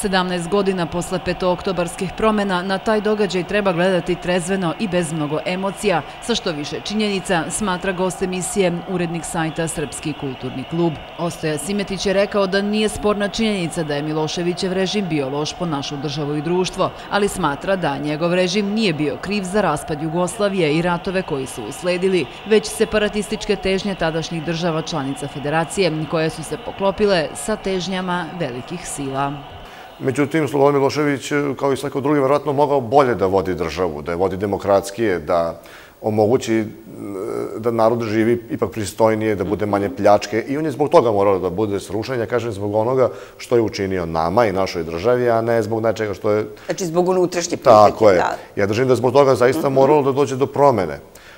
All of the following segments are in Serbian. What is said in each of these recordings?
17 godina posle petooktobarskih promjena na taj događaj treba gledati trezveno i bez mnogo emocija, sa što više činjenica, smatra gost emisije, urednik sajta Srpski kulturni klub. Ostoja Simetić je rekao da nije sporna činjenica da je Miloševićev režim bio loš po našu državu i društvo, ali smatra da njegov režim nije bio kriv za raspad Jugoslavije i ratove koji su usledili, već separatističke težnje tadašnjih država članica federacije, koje su se poklopile sa težnjama velikih sila. Međutim, Slobodan Milošević, kao i svako drugi, verovatno mogao bolje da vodi državu, da je vodi demokratskije, da omogući da narod živi ipak pristojnije, da bude manje pljačke. I on je zbog toga morao da bude srušen, kažem, zbog onoga što je učinio nama i našoj državi, a ne zbog nečega što je... Znači, zbog unutrašnje politike, da. Tako je. Ja držim da je zbog toga zaista moralo da dođe do promene.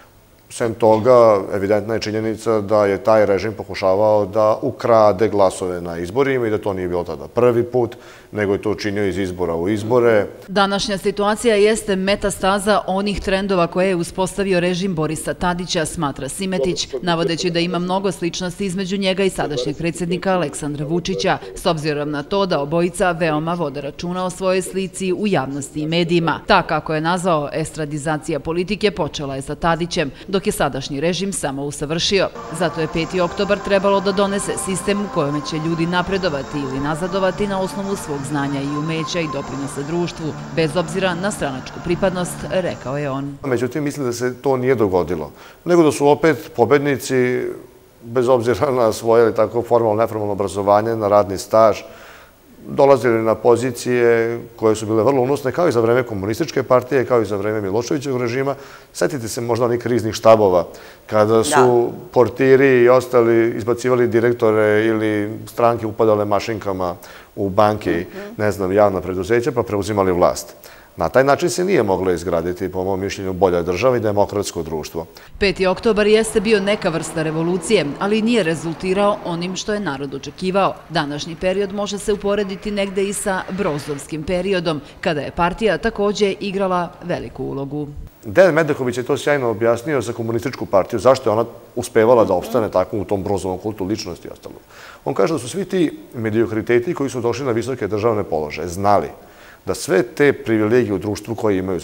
Sem toga, evidentna je činjenica da je taj režim pokušavao da ukrade glasove na izborima i da to nije bilo tada prvi put, nego je to učinio iz izbora u izbore. Današnja situacija jeste metastaza onih trendova koje je uspostavio režim Borisa Tadića, smatra Simetić, navodeći da ima mnogo sličnosti između njega i sadašnjeg predsjednika Aleksandra Vučića, s obzirom na to da obojica veoma vode računa o svojoj slici u javnosti i medijima. Ta, kako je nazvao, estradizacija politike počela je sa Tadićem, dok je sadašnji režim samo usavršio. Zato je 5. oktobar trebalo da donese sistem u kojem će ljudi napredovati ili nazadovati na osnovu svog znanja i umeća i doprinose društvu, bez obzira na stranačku pripadnost, rekao je on. Međutim, mislim da se to nije dogodilo, nego da su opet pobednici, bez obzira na svoje tako formalno, neformalno obrazovanje, na radni staž, dolazili na pozicije koje su bile vrlo unosne, kao i za vreme komunističke partije, kao i za vreme Miloševićevog režima. Sjetite se možda onih kriznih štabova, kada su portiri i ostali izbacivali direktore ili stranke upadale mašinkama u banke, ne znam, javna preduzeća, pa preuzimali vlast. Na taj način se nije moglo izgraditi, po mom mišljenju, bolja država i demokratsko društvo. 5. oktobar jeste bio neka vrsta revolucije, ali nije rezultirao onim što je narod očekivao. Današnji period može se uporediti negde i sa Brozovskim periodom, kada je partija također igrala veliku ulogu. Dejan Medaković je to sjajno objasnio za komunističku partiju, zašto je ona uspevala da opstane tako u tom Brozovom kultu ličnosti i ostalo. On kaže da su svi ti mediokriteti koji su došli na visoke državne položaje znali da sve te privilegije u društvu koje imaju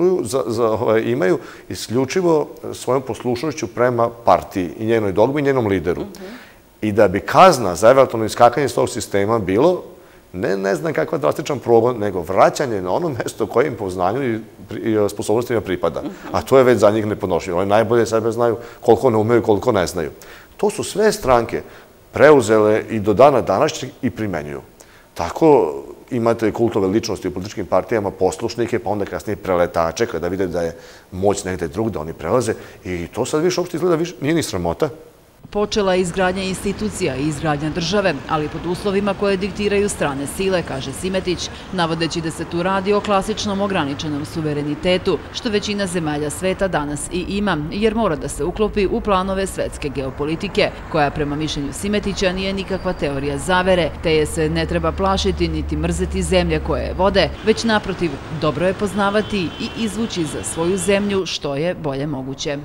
imaju isključivo svojom poslušnošću prema partiji i njenoj dogmi i njenom lideru. I da bi kazna za eventualno iskakanje iz tog sistema bilo ne znam kakav drastičan progon, nego vraćanje na ono mesto koje im po znanju i sposobnostima pripada. A to je već za njih nepodnošljivo. Oni najbolje sebe znaju koliko ne umeju, koliko ne znaju. To su sve stranke preuzele i do dana današnjeg i primenjuju. Tako imate kultove ličnosti u političkim partijama, poslušnike, pa onda kasnije preletače, kada vide da je moć negde drug, da oni prelaze. I to sad više uopšte izgleda, nije ni sramota. Počela je izgradnja institucija i izgradnja države, ali pod uslovima koje diktiraju strane sile, kaže Simetić, navodeći da se tu radi o klasičnom ograničenom suverenitetu, što većina zemalja sveta danas i ima, jer mora da se uklopi u planove svetske geopolitike, koja prema mišljenju Simetića nije nikakva teorija zavere, te je se ne treba plašiti niti mrzeti zemlje koje je vode, već naprotiv, dobro je poznavati i izvući za svoju zemlju što je bolje moguće.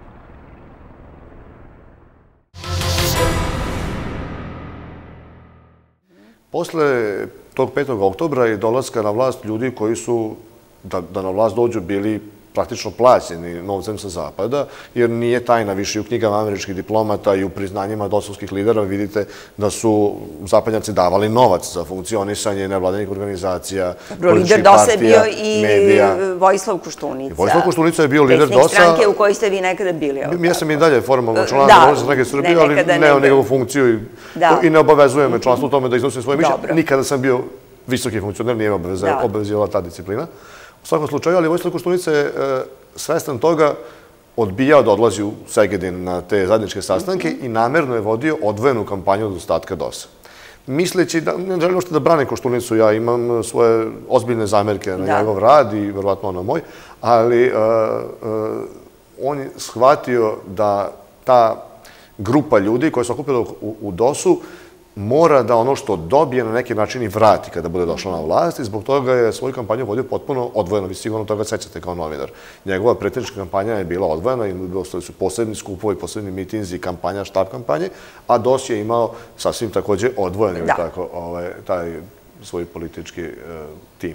Posle tog 5. oktobra i dolaska na vlast ljudi koji su, da na vlast dođu, bili praktično plaćeni novcem sa zapada, jer nije tajna više u knjigama američkih diplomata i u priznanjima dosovskih lidera vidite da su zapadnjaci davali novac za funkcionisanje nevladinih organizacija, političkih partija, medija. Lider DOS-a je bio i Vojislav Koštunica. Vojislav Koštunica je bio lider DOS-a. Predsjednik stranke u kojoj ste vi nekada bili. Ja sam i dalje formalno član Demokratske stranke Srbije, ali ne o njegovu funkciju i ne obavezuje me članstvo u tome da iznosim svoje mišljenje. Nikada sam bio visoki funkcioner, nije obavezivala ta disciplina. U svakom slučaju, ali Vojislav Koštunica je svestan toga odbijao da odlazi u Segedin na te zajedničke sastanke i namerno je vodio odvojenu kampanju od ostatka DOS-a. Misleći da, ne želim ošte da branim Koštunicu, ja imam svoje ozbiljne zamerke na njegov rad i verovatno na moj, ali on je shvatio da ta grupa ljudi koja se okupila u DOS-u mora da ono što dobije na neki način i vrati kada bude došla na vlast i zbog toga je svoju kampanju vodio potpuno odvojeno. Vi sigurno toga sećate kao novinar. Njegova predsjednička kampanja je bila odvojena i dostali su posebni skupovi, posebni mitinzi, kampanja, štab kampanje, a DOS je imao sasvim također odvojeni taj svoj politički tim.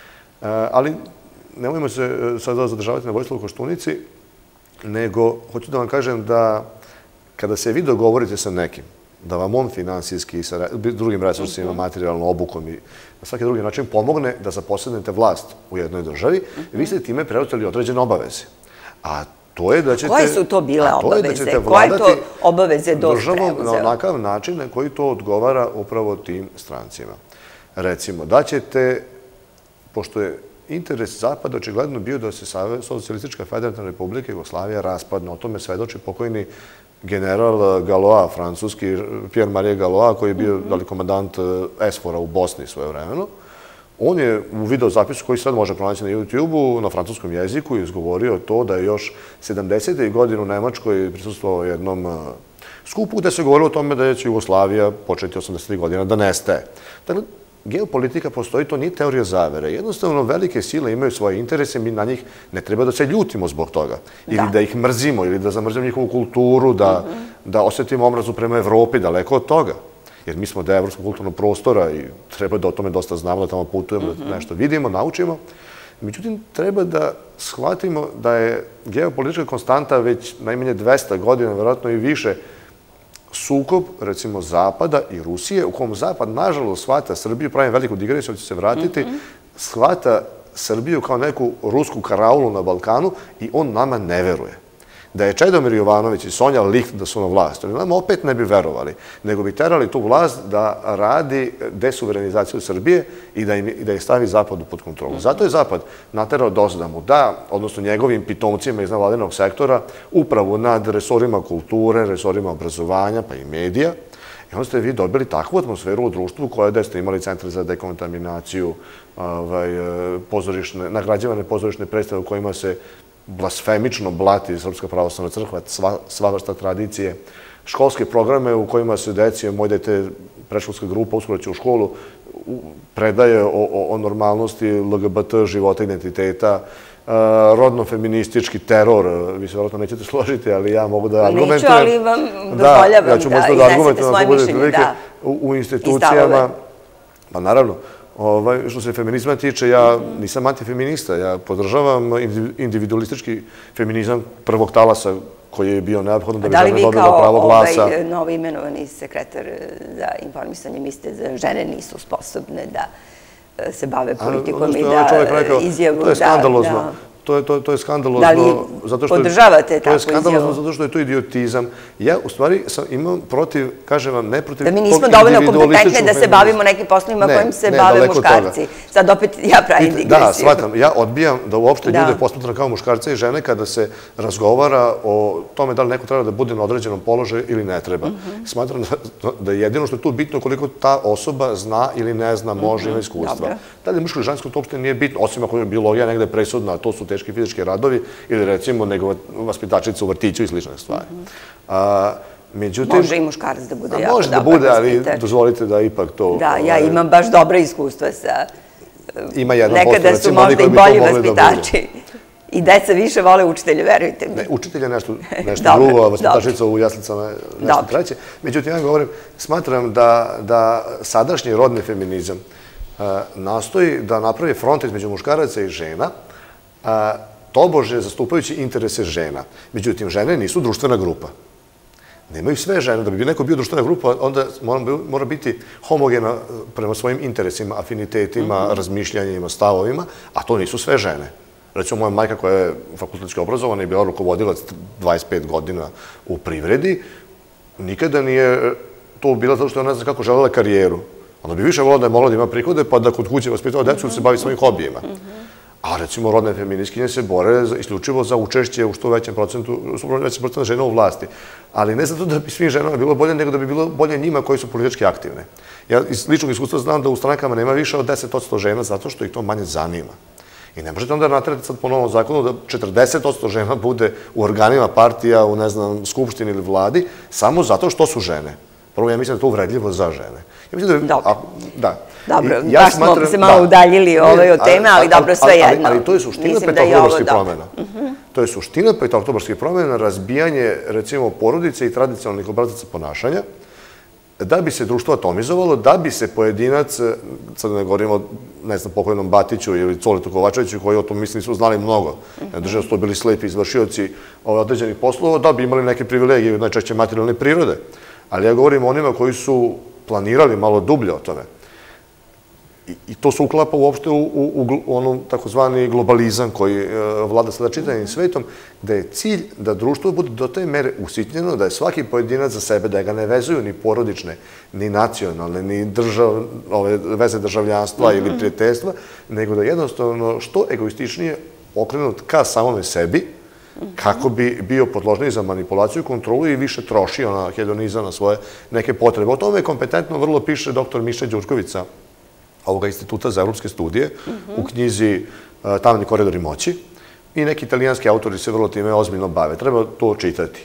Ali nemojmo se sada zadržavati na Vojislavu Koštunici, nego hoću da vam kažem da kada se vi dogovorite sa nekim, da vam on finansijski i sa drugim resursima, materijalno, obukom i na svaki drugi način pomogne da zaposednete vlast u jednoj državi, vi ste time preuzeli određene obaveze. A to je da ćete... Koje su to bile obaveze? Koje to obaveze DOS preuzeo? Državom na onakav način na koji to odgovara upravo tim strancima. Recimo, da ćete, pošto je interes Zapada očigledno bio da se Socijalistička federativna republika Jugoslavija raspadne, o tome svedoči pokojni general Galois, francuski, Pierre-Marie Galois, koji je bio komandant SFOR-a u Bosni svojevremeno. On je u videozapisu koji se sad može pronaći na YouTube-u, na francuskom jeziku, izgovorio to da je još 70. godina u Nemačkoj prisustvovao jednom skupu gde se govorilo o tome da će Jugoslavija početi 80. godina da nestaje. Dakle, geopolitika postoji, to nije teorija zavere. Jednostavno, velike sile imaju svoje interese, mi na njih ne treba da se ljutimo zbog toga. Ili da ih mrzimo, ili da zamrzimo njihovu kulturu, da osetimo omrazu prema Evropi, daleko od toga. Jer mi smo deo evropskog kulturnog prostora i treba da o tome dosta znamo, da tamo putujemo, da nešto vidimo, naučimo. Međutim, treba da shvatimo da je geopolitička konstanta već najmanje 200 godina, verovatno i više, sukob, recimo, Zapada i Rusije, u kom Zapad, nažalost, shvata Srbiju, pravim veliku digresiju, će se vratiti, shvata Srbiju kao neku rusku karaulu na Balkanu i on nama ne veruje. Da je Čedomir Jovanović i Sonja Licht da su na vlasti, oni nam opet ne bi verovali, nego bi terali tu vlast da radi desuverenizaciju Srbije i da je stavi Zapadu pod kontrolu. Zato je Zapad naterao DOS da mu da, odnosno njegovim pitomcima iz nevladinog sektora, upravo nad resorima kulture, resorima obrazovanja, pa i medija. I onda ste vi dobili takvu atmosferu u društvu koja da ste imali centre za dekontaminaciju, nagrađivane pozorišne predstave u kojima se blasfemično blati Srpska pravoslavna crkva, sva vrsta tradicije, školske programe u kojima se deci, moj dete, predškolska grupa, uskoro će u školu, predaje o normalnosti LGBT, života, identiteta, rodno-feministički teror, vi se vjerojatno nećete složiti, ali ja mogu da argumentujem. Neću, ali vam dozvoljavam da iznesete svoje mišljenje, da. U institucijama, pa naravno, što se feminizma tiče, ja nisam antifeminista, ja podržavam individualistički feminizam prvog talasa koji je bio neophodan da bi žena dobila pravo glasa. Da li vi kao novo imenovani sekretar za informisanje mislite da žene nisu sposobne da se bave politikom i da izjavu... To je skandalozno. To je skandalozno. Da li podržavate takvu izjavu? To je skandalozno zato što je to idiotizam. Ja, u stvari, imam protiv, kažem vam, ne protiv... Da mi nismo dovoljno kompetentne da se bavimo nekim poslovima kojim se bave muškarci. Sad opet ja pravim digresiju. Da, shvatam. Ja odbijam da uopšte ljude posmatram kao muškarce i žene kada se razgovara o tome da li neko treba da bude na određenom položaju ili ne treba. Smatram da je jedino što je tu bitno koliko ta osoba zna ili ne zna, može, ima iskustva. Da li je muško ili žensko, to uopšte nije bitno, osim ako je biologija negde presudna, to su teški fizički radovi ili recimo nego vaspitačica u vrtiću i slične stvari. Može i muškarac da bude jako može da bude, ali dozvolite da ipak to... Da, ja imam baš dobra iskustva sa... Ima jedan nekada su možda i bolji vaspitači. I deca više vole učitelje, verujte mi. Učitelj je nešto drugo, a vaspitačica u jaslicama je nešto treće. Međutim, ja govorim, smatram da sadašnji rodni feminizam nastoji da napravi front između muškaraca i žena, tobože zastupajući interese žena. Međutim, žene nisu društvena grupa. Nemaju sve žene. Da bi neko bio društvena grupa, onda mora biti homogena prema svojim interesima, afinitetima, razmišljanjima, stavovima, a to nisu sve žene. Recimo, moja majka koja je fakultetski obrazovana i bila rukovodilac 25 godina u privredi, nikada nije to bila zato što ona ne zna kako želela karijeru. Ona bi više volila da je mogla da ima prihode, pa da kod kuće vaspitava decu da se bavi svojim hobijima. A recimo rodne feminiskinje se bore isključivo za učešće u što većem procentu žena u vlasti. Ali ne zato da bi svim ženama bilo bolje, nego da bi bilo bolje njima koji su politički aktivne. Ja iz ličnog iskustva znam da u strankama nema više od 10% žena zato što ih to manje zanima. I ne možete onda naterati sad po novom zakonu da 40% žena bude u organima partija, u, ne znam, skupštini ili vladi, samo zato što su žene. Prvo, ja mislim da je to uvredljivo za žene. Dobro, baš smo se malo udaljili od teme, ali dobro, sve jedno. Ali to je suština petooktobarskih promjena. To je suština petooktobarskih promjena, razbijanje, recimo, porodice i tradicionalnih obrazaca ponašanja, da bi se društvo atomizovalo, da bi se pojedinac, sad ne govorimo, ne znam, pokojnom Batiću ili Coletu Kovačeviću, koji o tom mislim su znali mnogo, država su to bili slepi izvršioci određenih poslova, da bi imali neke privilegije, najčešće materijalne prirode. Ali ja govorim o onima koji su planirali malo dublje o tome. I to se uklapa uopšte u onom takozvani globalizam koji vlada sada čitavim svetom, da je cilj da društvo bude do te mere usitnjeno, da je svaki pojedinac za sebe, da ga ne vezuju ni porodične, ni nacionalne, ni veze državljanstva ili prijateljstva, nego da jednostavno što egoističnije okrenut ka samome sebi, kako bi bio podložniji za manipulaciju, kontrolu i više trošio na hedonizam, na svoje neke potrebe. O tome kompetentno vrlo piše dr. Miša Đurkovića, ovoga Instituta za evropske studije, u knjizi Tamni koridori moći, i neki italijanski autori se vrlo time ozbiljno bave. Treba to čitati.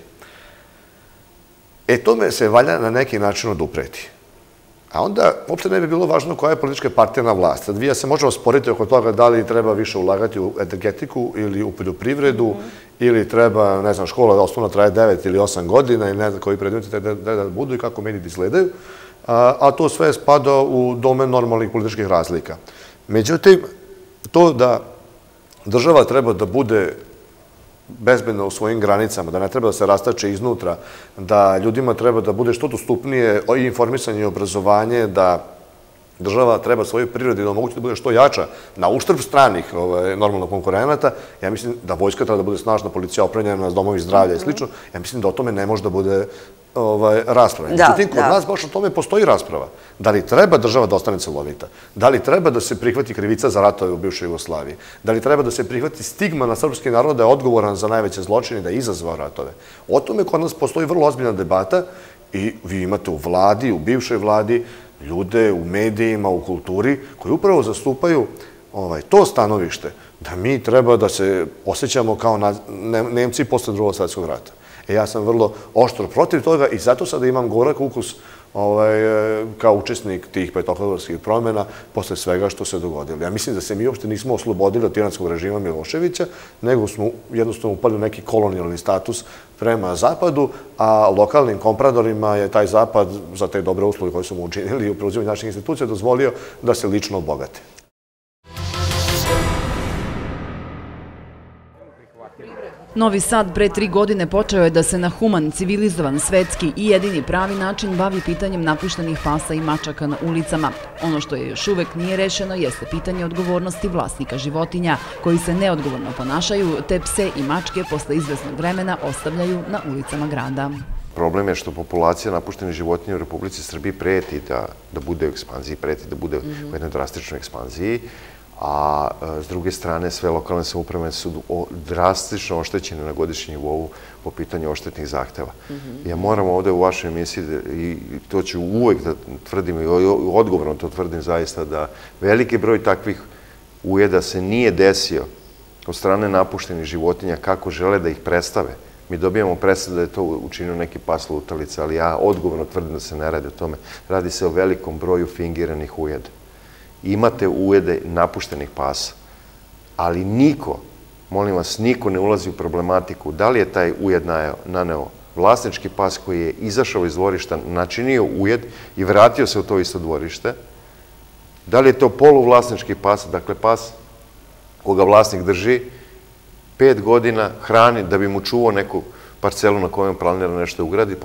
Tome se valja na neki način odupreti. A onda uopšte ne bi bilo važno koja je politička partija na vlast. Sad vi ja se možemo sporiti oko toga da li treba više ulagati u energetiku ili u poljoprivredu, ili treba, ne znam, škola osnovna traje 9 ili 8 godina i ne znam koji predmeti da budu i kako mediji izgledaju, a to sve spada u domen normalnih političkih razlika. Međutim, to da država treba da bude bezbedna u svojim granicama, da ne treba da se rastače iznutra, da ljudima treba da bude što dostupnije i informisanje i obrazovanje, da država treba svoju prirodi da omogući da bude što jača na uštrb stranih normalno konkurenata. Ja mislim da vojska treba da bude snažna, policija opremljena, domovi zdravlja i slično. Ja mislim da o tome ne može da bude rasprava. Međutim, kod nas baš o tome postoji rasprava. Da li treba država da ostane celovita? Da li treba da se prihvati krivica za ratove u bivšoj Jugoslaviji? Da li treba da se prihvati stigma na srpski narod da je odgovoran za najveće zločine i da je izazvao ratove? O tome kod nas postoji vrlo ozbiljna debata i vi imate u vladi, u bivšoj vladi, ljude u medijima, u kulturi, koji upravo zastupaju to stanovište, da mi treba da se osjećamo kao Nemci posle Drugog svjetskog rata. Ja sam vrlo oštro protiv toga i zato sada imam gorak ukus kao učesnik tih petooktobarskih promjena posle svega što se dogodilo. Ja mislim da se mi uopšte nismo oslobodili od tiranskog režima Miloševića, nego smo jednostavno upali u neki kolonijalni status prema Zapadu, a lokalnim kompradorima je taj Zapad za te dobre usluge koje su mu učinili i u preuzimanju naših institucija dozvolio da se lično obogate. Novi Sad pre 3 godine počeo je da se na human, civilizovan, svetski i jedini pravi način bavi pitanjem napuštenih pasa i mačaka na ulicama. Ono što je još uvek nije rešeno jeste pitanje odgovornosti vlasnika životinja, koji se neodgovorno ponašaju, te pse i mačke posle izvesnog vremena ostavljaju na ulicama grada. Problem je što populacija napuštenih životinja u Republici Srbiji preti da bude u ekspanziji, preti da bude u jednoj drastičnoj ekspanziji, a s druge strane sve lokalne samouprave su drastično oštećene na godišnjem nivou po pitanju odštetnih zahteva. Ja moram ovde u vašoj emisiji, i to ću uvek da tvrdim, i odgovorno to tvrdim zaista, da veliki broj takvih ujeda se nije desio od strane napuštenih životinja kako žele da ih predstave. Mi dobijamo predstav da je to učinio neki pas lutalica, ali ja odgovorno tvrdim da se ne radi o tome. Radi se o velikom broju fingiranih ujeda. Imate ujede napuštenih pasa, ali niko, molim vas, niko ne ulazi u problematiku da li je taj ujed naneo vlasnički pas koji je izašao iz dvorišta, načinio ujed i vratio se u to isto dvorište, da li je to poluvlasnički pas, dakle pas koga vlasnik drži 5 godina, hrani da bi mu čuvao neku parcelu na kojoj planira nešto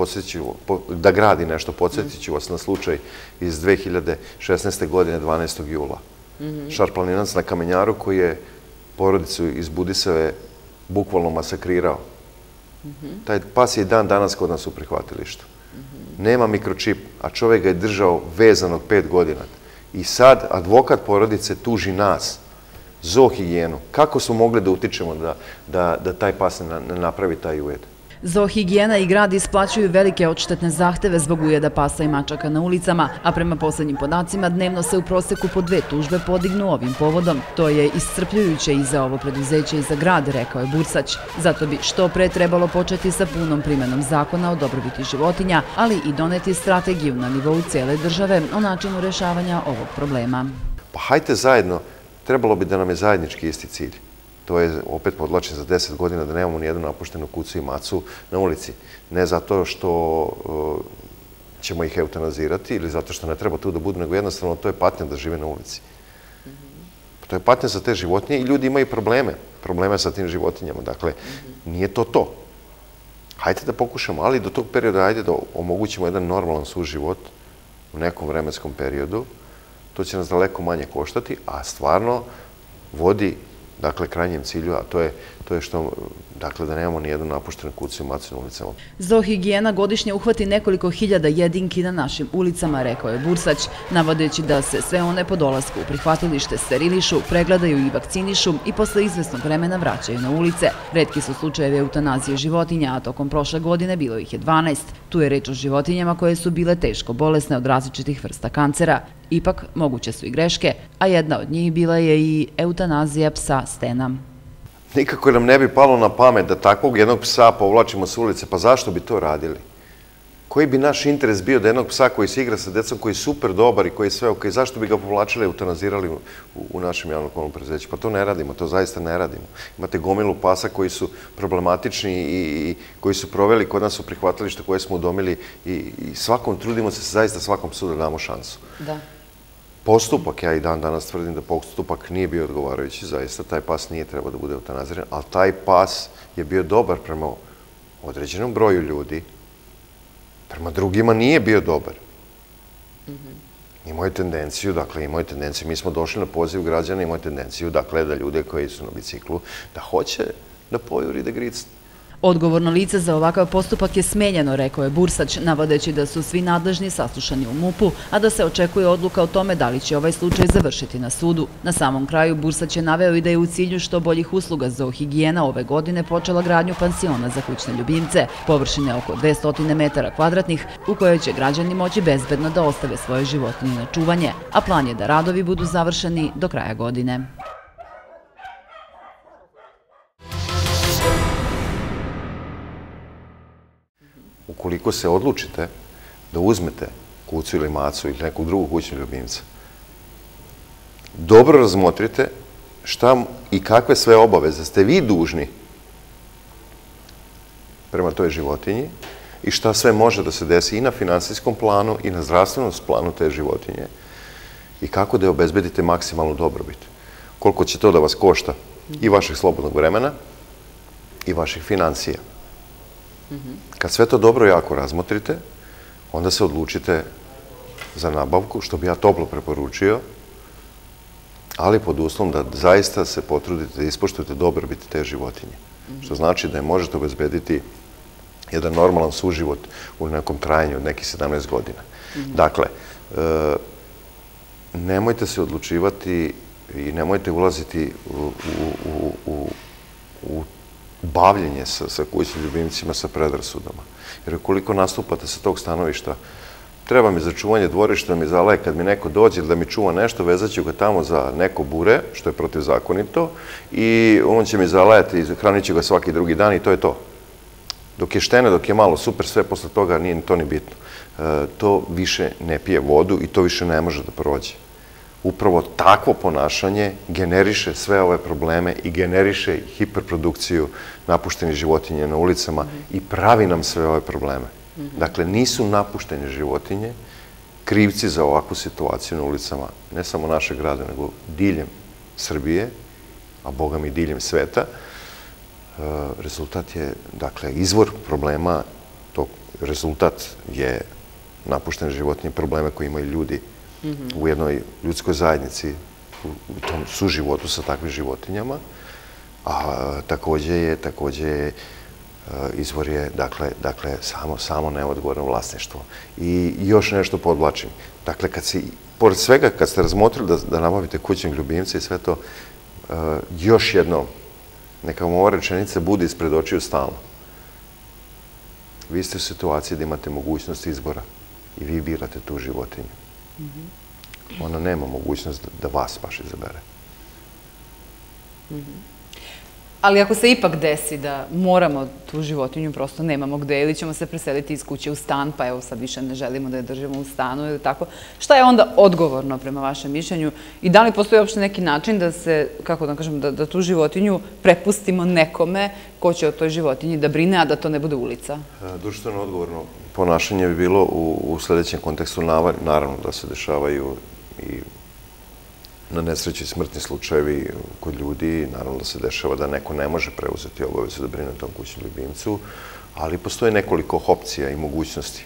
da gradi nešto. Podsjetit ću vas na slučaj iz 2016. godine, 12. jula. Šarplaninac na Kamenjaru koji je porodicu iz Budisave bukvalno masakrirao. Taj pas je i dan danas kod nas u prihvatilištu. Nema mikročip, a čovjek ga je držao vezanog 5 godina. I sad advokat porodice tuži nas, zoohigijenu. Kako smo mogli da utičemo da taj pas ne napravi taj ujed? Zoohigijena i grad isplaćuju velike odštetne zahteve zbog ujeda pasa i mačaka na ulicama, a prema poslednjim podacima dnevno se u proseku po 2 tužbe podignu ovim povodom. To je iscrpljujuće i za ovo preduzeće i za grad, rekao je Bursać. Zato bi što pre trebalo početi sa punom primenom zakona o dobrobiti životinja, ali i doneti strategiju na nivou cijele države o načinu rešavanja ovog problema. Pa hajte zajedno, trebalo bi da nam je zajednički isti cilj. To je, opet podlačim, za 10 godina da nemamo nijednu napuštenu kucu i macu na ulici. Ne zato što ćemo ih eutanazirati ili zato što ne treba tu da budu, nego jednostavno to je patnja da žive na ulici. To je patnja za te životinje i ljudi imaju probleme sa tim životinjama. Dakle, nije to to. Hajde da pokušamo, ali do tog perioda hajde da omogućimo jedan normalan suživot u nekom vremenskom periodu. To će nas daleko manje koštati, a stvarno vodi, dakle, krajnjem cilju, a to je što, dakle, da nemamo nijednu napuštenu kucu i macu na ulicama. Zoohigijena godišnje uhvati nekoliko hiljada jedinki na našim ulicama, rekao je Bursać, navodeći da se sve one po dolasku u prihvatilište sterilišu, pregledaju i vakcinišu i posle izvesnog vremena vraćaju na ulice. Retki su slučajevi eutanazije životinja, a tokom prošle godine bilo ih je 12. Tu je reč o životinjama koje su bile teško bolesne od različitih vrsta kancera. Ipak, moguće su i greške, a jedna od njih bila je i eutanazija psa Stena. Nikako nam ne bi palo na pamet da takvog jednog psa povlačimo s ulice, pa zašto bi to radili? Koji bi naš interes bio da jednog psa koji se igra sa decom, koji je super dobar i koji je sve okej, zašto bi ga povlačili i eutanazirali u našem javnom komunalnom preduzeću? Pa to ne radimo, to zaista ne radimo. Imate gomilu pasa koji su problematični i koji su proveli kod nas u prihvatilište koje smo udomili i svakom trudimo se zaista svakom psu da damo šansu. Da. Postupak, ja i dan danas tvrdim da postupak nije bio odgovarajući, zaista, taj pas nije trebao da bude eutanaziran, ali taj pas je bio dobar prema određenom broju ljudi, prema drugima nije bio dobar. Imao je tendenciju, mi smo došli na poziv građana, imao je tendenciju, dakle, da ljude koji su na biciklu, da hoće da pojuri, da gricne. Odgovorno lice za ovakav postupak je smenjeno, rekao je Bursać, navodeći da su svi nadležni saslušani u MUP-u, a da se očekuje odluka o tome da li će ovaj slučaj završiti na sudu. Na samom kraju Bursać je naveo i da je u cilju što boljih usluga zoohigijena ove godine počela gradnju pansiona za kućne ljubimce, površine oko 200 metara kvadratnih, u kojoj će građani moći bezbedno da ostave svoje životinje na čuvanje, a plan je da radovi budu završeni do kraja godine. Ukoliko se odlučite da uzmete kucu ili macu ili nekog drugog kućnog ljubimca, dobro razmotrite šta i kakve sve obaveze ste vi dužni prema toj životinji i šta sve može da se desi i na finansijskom planu i na zdravstvenom planu te životinje i kako da je obezbedite maksimalnu dobrobit. Koliko će to da vas košta i vašeg slobodnog vremena i vaših financija. Kad sve to dobro jako razmotrite, onda se odlučite za nabavku, što bi ja toplo preporučio, ali pod uslovom da zaista se potrudite da ispoštujete dobrobit te životinje. Što znači da je možete obezbediti jedan normalan suživot u nekom trajanju od nekih 17 godina. Dakle, nemojte se odlučivati i nemojte ulaziti u bavljenje sa kućnim ljubimcima, sa predrasudama. Jer ukoliko nastupate sa tog stanovišta, treba mi za čuvanje dvorišta, mi za lek, kad mi neko dođe da mi čuva nešto, vezat ću ga tamo za neko bure, što je protivzakonito, i on će mi zalajati i hranit ću ga svaki drugi dan i to je to. Dok je štene, dok je malo super, sve posle toga nije to ni bitno. To više ne pije vodu i to više ne može da prođe. Upravo takvo ponašanje generiše sve ove probleme i generiše hiperprodukciju napuštenih životinja na ulicama i pravi nam sve ove probleme. Dakle, nisu napuštene životinje krivci za ovakvu situaciju na ulicama, ne samo našeg grada, nego diljem Srbije, a Boga mi diljem sveta. Rezultat je, dakle, izvor problema, rezultat je napuštene životinje, probleme koje imaju ljudi u jednoj ljudskoj zajednici, u tom suživotu sa takvim životinjama, a takođe izvor je, dakle, samo neodgovorno vlasništvo. I još nešto podvlačim. Dakle, pored svega, kad ste razmotrili da nabavite kućnog ljubimca i sve to, još jedno, neka vam ova rečenica bude ispred očiju stalno. Vi ste u situaciji da imate mogućnost izbora i vi birate tu životinju. Ona nema mogućnost da vas baš izabere. Ali ako se ipak desi da moramo tu životinju, prosto nemamo gde, ili ćemo se preseliti iz kuće u stan, pa evo sad više ne želimo da je držimo u stanu ili tako, šta je onda odgovorno prema vašem mišljenju i da li postoji uopšte neki način da se, kako da kažem, da tu životinju prepustimo nekome ko će o toj životinji da brine, a da to ne bude ulica? Društveno odgovorno ponašanje bi bilo u sledećem kontekstu, naravno da se dešavaju i na nesreći smrtni slučajevi kod ljudi, naravno da se dešava da neko ne može preuzeti obavezu da brine o tom kućnom ljubimcu, ali postoje nekoliko opcija i mogućnosti.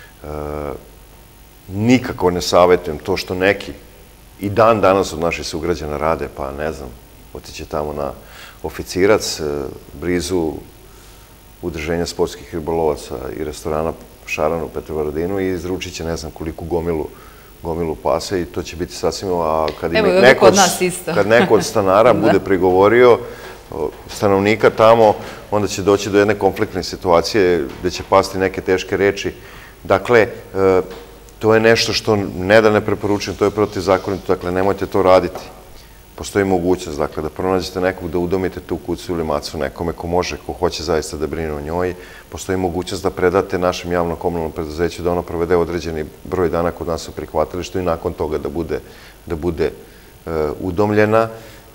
Nikako ne savjetujem to što neki i dan danas od naših sugrađana rade, pa ne znam, otiće tamo na Oficirac, blizu Udruženja sportskih ribolovaca i restorana Šaran u Petrovaradinu i izručit će ne znam koliku gomilu pasa i to će biti sasvim, a kad neko od stanara bude prigovorio stanovnika tamo, onda će doći do jedne konfliktne situacije gde će pasti neke teške reči. Dakle, to je nešto što ne da ne preporučujem, to je protivzakonito, dakle, nemojte to raditi. Postoji mogućnost, dakle, da pronađete nekog, da udomite tu kucu ili macu nekome ko može, ko hoće zaista da brine o njoj. Postoji mogućnost da predate našem javnom komunalnom preduzeću, da ono provede određeni broj dana kod nas u prihvatilištu i nakon toga da bude udomljena.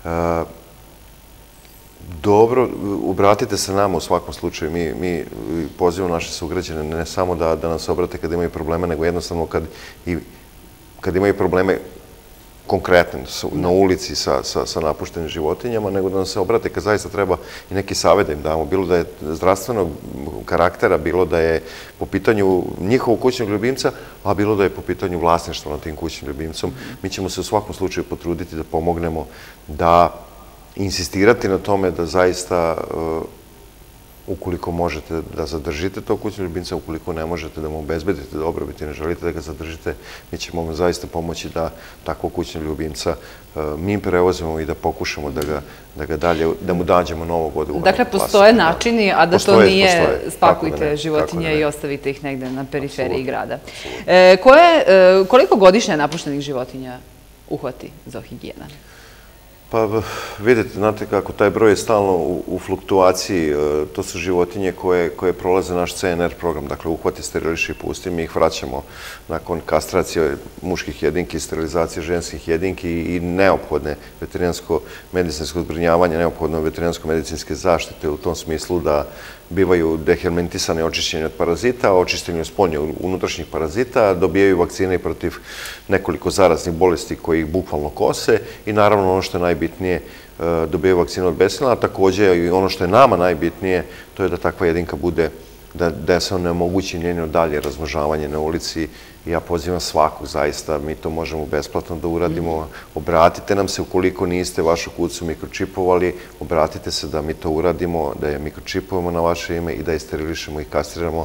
Dobro, obratite se nama u svakom slučaju. Mi pozivamo naše sugrađane ne samo da nam se obrate kad imaju probleme, nego jednostavno kad imaju probleme konkretno na ulici sa napuštenim životinjama, nego da nam se obrate kad zaista treba i neki savjet da im damo, bilo da je zdravstvenog karaktera, bilo da je po pitanju njihovog kućnog ljubimca, a bilo da je po pitanju vlasništva nad tim kućnim ljubimcom. Mi ćemo se u svakom slučaju potruditi da pomognemo, da insistirati na tome da zaista ukoliko možete da zadržite tog kućnog ljubimca, ukoliko ne možete da mu obezbedite dobrobit i ne želite da ga zadržite, mi ćemo vam zaista pomoći da takvog kućnog ljubimca mi prevozimo i da pokušamo da ga dalje, da mu dađemo novog odgovornog vlasnika. Dakle, postoje načini, a da to nije spakujte životinje i ostavite ih negde na periferiji grada. Koliko godišnje napuštenih životinja uhvati zoohigijena? Pa vidite, znate kako, taj broj je stalno u fluktuaciji. To su životinje koje prolaze naš CNR program, dakle uhvati, steriliši i pusti. Mi ih vraćamo nakon kastracije muških jedinki, sterilizacije ženskih jedinki i neophodne veterinarsko-medicinsko zbrinjavanje, neophodne veterinarsko-medicinske zaštite u tom smislu da bivaju dehelmintisane i očišćeni od parazita, očišćeni od spoljnje unutrašnjih parazita, dobijaju vakcine i protiv nekoliko zaraznih bolesti koji ih bukvalno kose i naravno ono što je najbitnije, dobijaju vakcine od besila, a takođe i ono što je nama najbitnije, to je da takva jedinka bude, da se onemogući njeno dalje razmnožavanje na ulici. Ja pozivam svakog, zaista, mi to možemo besplatno da uradimo. Obratite nam se ukoliko niste vašu kucu mikročipovali, obratite se da mi to uradimo, da je mikročipujemo na vaše ime i da je sterilišemo i kastriramo.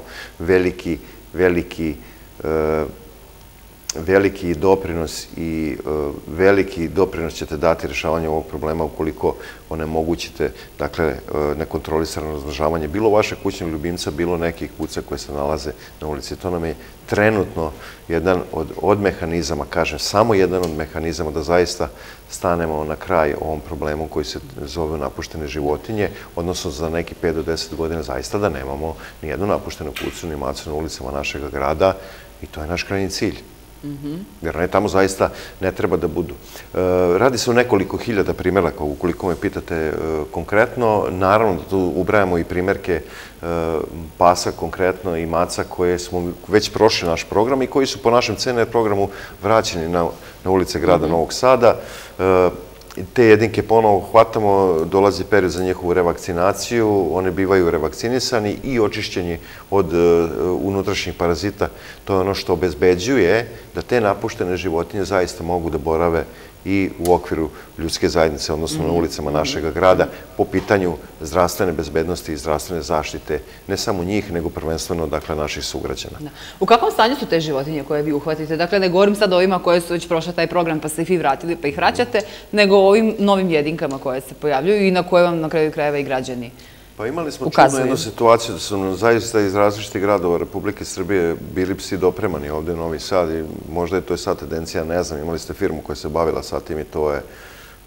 Veliki doprinos i veliki doprinos ćete dati rešavanju ovog problema ukoliko onemogućite, dakle, nekontrolisano razmnožavanje bilo vašeg kućnog ljubimca, bilo nekih kuca koje se nalaze na ulici. To nam je trenutno jedan od mehanizama, kažem, samo jedan od mehanizama da zaista stanemo na kraj ovom problemu koji se zove napuštene životinje, odnosno za neki 5 do 10 godina zaista da nemamo ni jednu napuštenu kucu ni macu na ulicama našeg grada i to je naš krajnji cilj. Jer one tamo zaista ne treba da budu. Radi se o nekoliko hiljada primeraka, ukoliko me pitate konkretno. Naravno da tu ubrajamo i primerke pasa konkretno i maca koje smo već prošli naš program i koji su po našem CNR programu vraćeni na ulice grada Novog Sada. Te jedinke ponovo hvatamo, dolazi period za njihovu revakcinaciju, one bivaju revakcinisani i očišćeni od unutrašnjih parazita. To je ono što obezbeđuje da te napuštene životinje zaista mogu da borave i u okviru ljudske zajednice, odnosno na ulicama našeg grada, po pitanju zdravstvene bezbednosti i zdravstvene zaštite, ne samo njih, nego prvenstveno, dakle, naših sugrađana. U kakvom stanju su te životinje koje vi uhvatite? Dakle, ne govorim sad o ovima koje su već prošle taj program pa ste ih vi vratili pa ih vraćate, nego o ovim novim jedinkama koje se pojavljuju i na koje vam na kraju krajeva i građani ukazuju. Pa imali smo čudnu jednu situaciju da su nam zaista iz različitih gradova Republike Srbije bili psi dopremani ovde u Novi Sad i možda je to sad tendencija, ne znam, imali ste firmu koja se bavila sa tim i to je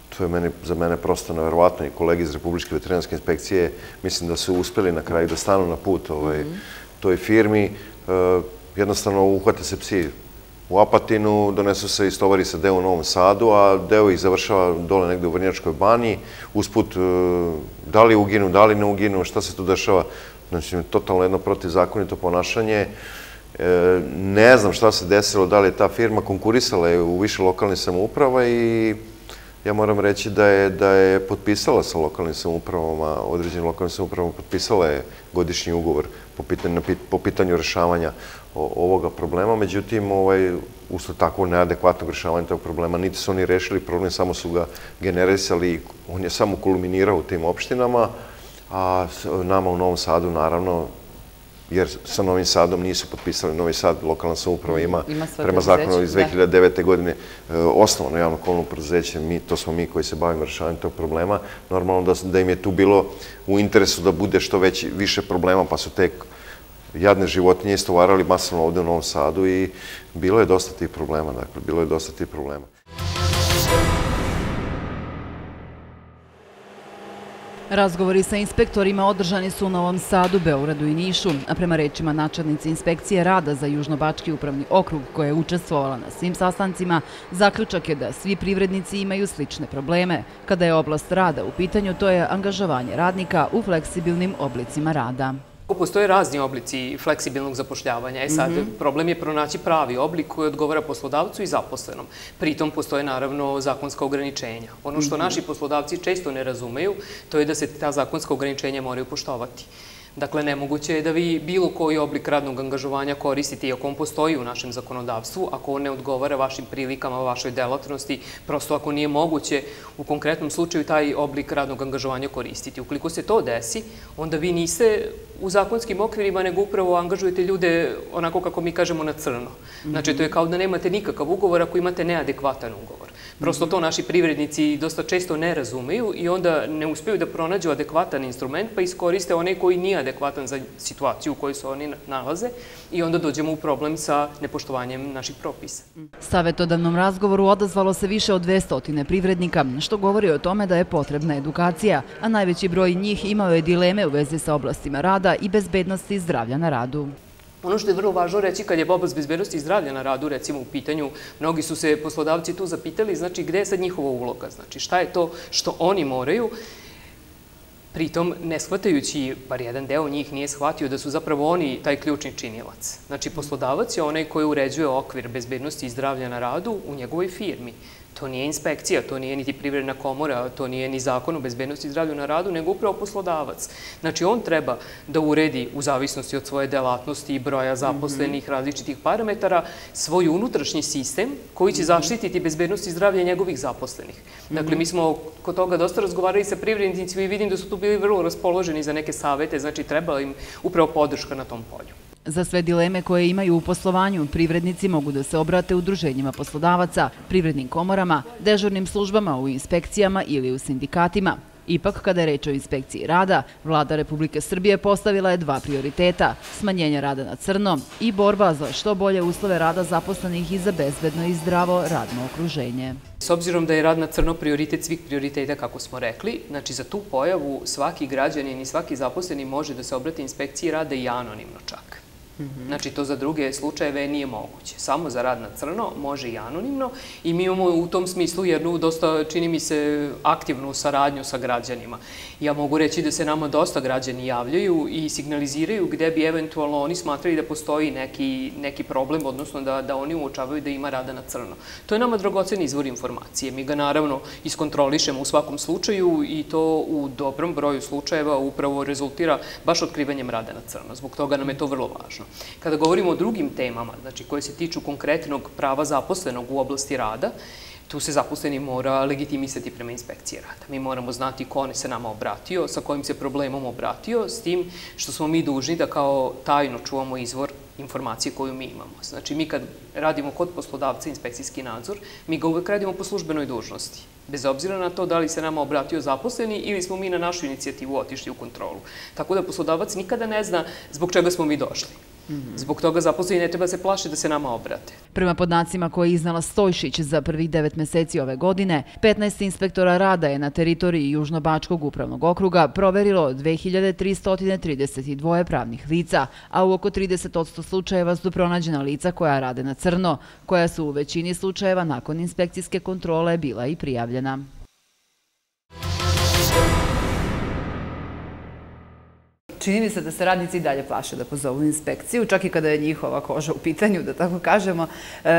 To je za mene prosto neverovatno i kolegi iz Republičke veterinarske inspekcije mislim da su uspeli na kraju da stanu na put toj firmi. Jednostavno uhvate se psi u Apatinu, donesu se i stovari se deo u Novom Sadu, a deo ih završava dole negde u Vrnjačkoj banji. Usput, da li uginu, da li ne uginu, šta se tu dešava? Znači, totalno jedno protivzakonito ponašanje. Ne znam šta se desilo, da li je ta firma konkurisala u više lokalnih samouprava i ja moram reći da je potpisala sa lokalnim samoupravama, određenim lokalnim samoupravama, potpisala je godišnji ugovor po pitanju rešavanja ovoga problema. Međutim, usled takvog neadekvatnog rešavanja tog problema, niti su oni rešili problem, samo su ga generisali, on je samo kulminirao u tim opštinama, a nama u Novom Sadu, naravno, jer sa Novim Sadom nisu potpisali. Novi Sad, lokalna samouprava ima, prema zakonu iz 2009. godine, osnovno javno komunalno preduzeće, to smo mi koji se bavimo rešavanjem tog problema. Normalno da im je tu bilo u interesu da bude što više problema, pa su te jadne životinje istovarali masovno ovde u Novom Sadu i bilo je dosta tih problema, dakle, bilo je dosta tih problema. Razgovori sa inspektorima održani su u Novom Sadu, Beogradu i Nišu, a prema rečima načelnice inspekcije rada za Južnobački upravni okrug koja je učestvovala na svim sastancima, zaključak je da svi privrednici imaju slične probleme. Kada je oblast rada u pitanju, to je angažovanje radnika u fleksibilnim oblicima rada. Postoje razni oblici fleksibilnog zapošljavanja. Sad, problem je pronaći pravi oblik koji odgovara poslodavcu i zaposlenom. Pritom postoje naravno zakonska ograničenja. Ono što naši poslodavci često ne razumeju, to je da se ta zakonska ograničenja moraju poštovati. Dakle, nemoguće je da vi bilo koji oblik radnog angažovanja koristite, iako on postoji u našem zakonodavstvu, ako on ne odgovara vašim prilikama, vašoj delatnosti, prosto ako nije moguće u konkretnom slučaju taj oblik radnog angažovanja koristiti. Ukoliko se to desi, onda vi niste u zakonskim okvirima, nego upravo angažujete ljude onako kako mi kažemo na crno. Znači, to je kao da nemate nikakav ugovor ako imate neadekvatan ugovor. Prosto to naši privrednici dosta često ne razumeju i onda ne uspeju da pronađu adekvatan instrument, pa iskoriste onaj koji nije adekvatan za situaciju u kojoj se oni nalaze i onda dođemo u problem sa nepoštovanjem naših propisa. Savetodavnom razgovoru odazvalo se više od 200 privrednika, što govori o tome da je potrebna edukacija, a najveći broj njih imao je dileme u vezi sa oblastima rada i bezbednosti i zdravlja na radu. Ono što je vrlo važno reći kad je oblast bezbednosti i zdravlja na radu, recimo u pitanju, mnogi su se poslodavci tu zapitali, znači gde je sad njihova uloga, znači šta je to što oni moraju, pritom ne shvatajući, bar jedan deo njih nije shvatio da su zapravo oni taj ključni činilac. Znači poslodavac je onaj koji uređuje okvir bezbednosti i zdravlja na radu u njegovoj firmi. To nije inspekcija, to nije niti privredna komora, to nije ni zakon o bezbednosti i zdravlju na radu, nego upravo poslodavac. Znači, on treba da uredi, u zavisnosti od svoje delatnosti i broja zaposlenih, različitih parametara, svoj unutrašnji sistem koji će zaštititi bezbednost i zdravlje njegovih zaposlenih. Dakle, mi smo kod toga dosta razgovarali sa privrednicima i vidim da su tu bili vrlo raspoloženi za neke savete, znači treba im upravo podrška na tom polju. Za sve dileme koje imaju u poslovanju, privrednici mogu da se obrate udruženjima poslodavaca, privrednim komorama, dežurnim službama u inspekcijama ili u sindikatima. Ipak, kada je reč o inspekciji rada, Vlada Republike Srbije postavila je 2 prioriteta – smanjenje rada na crno i borba za što bolje uslove rada zaposlenih i za bezbedno i zdravo radno okruženje. S obzirom da je rad na crno prioritet svih prioriteta, kako smo rekli, znači za tu pojavu svaki građanin i svaki zaposleni može da se obrati inspekciji rada i anonimno čak. Znači, to za druge slučajeve nije moguće. Samo za rad na crno može i anonimno i mi imamo u tom smislu jednu dosta, čini mi se, aktivnu saradnju sa građanima. Ja mogu reći da se nama dosta građani javljaju i signaliziraju gde bi eventualno oni smatrali da postoji neki problem, odnosno da oni uočavaju da ima rada na crno. To je nama dragocen izvor informacije. Mi ga naravno iskontrolišemo u svakom slučaju i to u dobrom broju slučajeva upravo rezultira baš otkrivanjem rada na crno. Zbog toga nam je to vrlo važno. Kada govorimo o drugim temama, znači koje se tiču konkretnog prava zaposlenog u oblasti rada, tu se zaposleni mora legitimisati prema inspekciji rada. Mi moramo znati ko se nama obratio, sa kojim se problemom obratio, s tim što smo mi dužni da kao tajno čuvamo izvor informacije koju mi imamo. Znači, mi kad radimo kod poslodavca inspekcijski nadzor, mi ga uvek radimo po službenoj dužnosti. Bez obzira na to da li se nama obratio zaposleni ili smo mi na našu inicijativu otišli u kontrolu. Tako da poslodavac nikada ne zna zbog čega smo mi došli. Zbog toga zaposleni ne treba se plaši da se nama obrate. Prema podacima koje je iznala Stojšić za prvih 9 meseci ove godine, 15 inspektora rada je na teritoriji Južnobačkog upravnog okruga proverilo 2332 pravnih lica, a u oko 30% slučajeva su pronađena lica koja rade na crno, koja su u većini slučajeva nakon inspekcijske kontrole bila i prijavljena. Čini mi se da se radnici i dalje plaše da pozovu inspekciju, čak i kada je njihova koža u pitanju, da tako kažemo,